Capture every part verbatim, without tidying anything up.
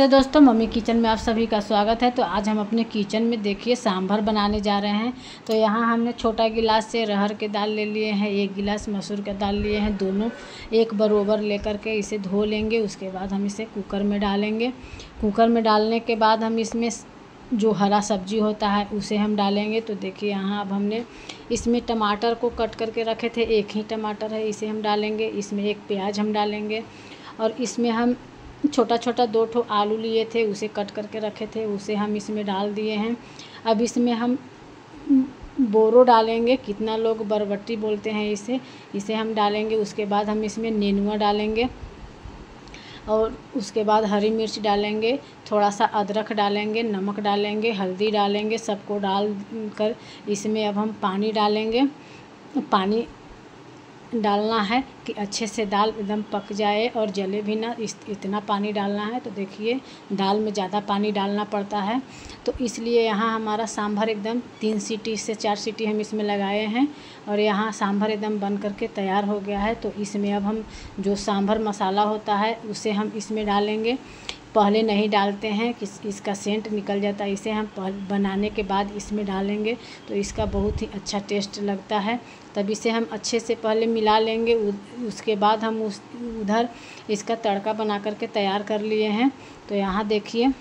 तो दोस्तों mummy kitchen में आप सभी का स्वागत है। तो आज हम अपने किचन में देखिए सांभर बनाने जा रहे हैं। तो यहाँ हमने छोटा गिलास से अरहर के दाल ले लिए हैं, एक गिलास मसूर का दाल लिए हैं, दोनों एक बरोबर लेकर के इसे धो लेंगे। उसके बाद हम इसे कुकर में डालेंगे। कुकर में डालने के बाद हम इसमें जो हरा सब्जी होता है उसे हम डालेंगे। तो देखिए यहाँ अब हमने इसमें टमाटर को कट करके रखे थे, एक ही टमाटर है, इसे हम डालेंगे। इसमें एक प्याज हम डालेंगे और इसमें हम छोटा छोटा दो ठो आलू लिए थे, उसे कट करके रखे थे, उसे हम इसमें डाल दिए हैं। अब इसमें हम बोरो डालेंगे, कितना लोग बरबट्टी बोलते हैं इसे इसे हम डालेंगे। उसके बाद हम इसमें नेनुआ डालेंगे और उसके बाद हरी मिर्च डालेंगे, थोड़ा सा अदरक डालेंगे, नमक डालेंगे, हल्दी डालेंगे। सबको डाल कर इसमें अब हम पानी डालेंगे। पानी डालना है कि अच्छे से दाल एकदम पक जाए और जले भी ना, इस इतना पानी डालना है। तो देखिए दाल में ज़्यादा पानी डालना पड़ता है, तो इसलिए यहाँ हमारा सांभर एकदम तीन सीटी से चार सीटी हम इसमें लगाए हैं और यहाँ सांभर एकदम बन करके तैयार हो गया है। तो इसमें अब हम जो सांभर मसाला होता है उसे हम इसमें डालेंगे। पहले नहीं डालते हैं कि इसका सेंट निकल जाता है, इसे हम बनाने के बाद इसमें डालेंगे तो इसका बहुत ही अच्छा टेस्ट लगता है। तब इसे हम अच्छे से पहले मिला लेंगे। उसके बाद हम उस उधर इसका तड़का बना करके तैयार कर लिए हैं। तो यहाँ देखिए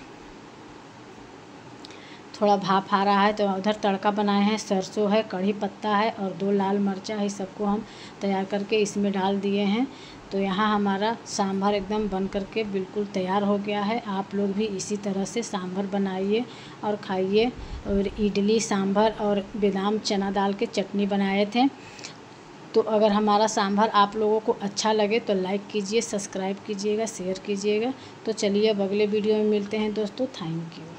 थोड़ा भाप आ रहा है, तो उधर तड़का बनाए हैं, सरसों है, कढ़ी पत्ता है और दो लाल मिर्चा है, सबको हम तैयार करके इसमें डाल दिए हैं। तो यहाँ हमारा सांभर एकदम बन करके बिल्कुल तैयार हो गया है। आप लोग भी इसी तरह से सांभर बनाइए और खाइए। और इडली सांभर और बादाम चना दाल के चटनी बनाए थे। तो अगर हमारा सांभर आप लोगों को अच्छा लगे तो लाइक कीजिए, सब्सक्राइब कीजिएगा, शेयर कीजिएगा। तो चलिए अब अगले वीडियो में मिलते हैं दोस्तों। Thank you.